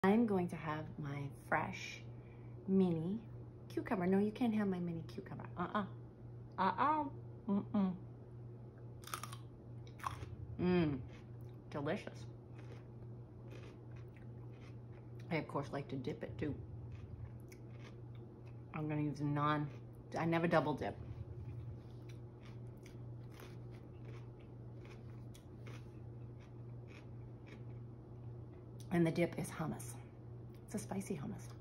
I'm going to have my fresh mini cucumber. No, you can't have my mini cucumber. Delicious. I, of course, like to dip it, too. I'm going to use I never double dip. And the dip is hummus. It's a spicy hummus.